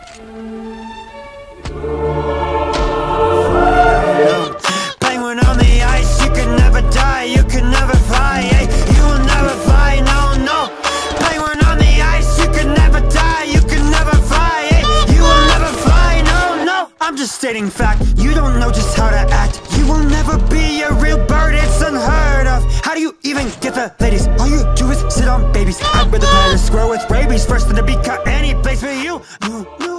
Penguin on the ice, you can never die, you can never fly, hey, you will never fly, no, no. Penguin on the ice, you can never die, you can never fly, hey, you will never fly, no, no. I'm just stating fact, you don't know just how to act. You will never be a real bird, it's unheard of. How do you even get the ladies? All you do is sit on babies. I'd rather pet a squirrel with rabies first than to be caught any place with you.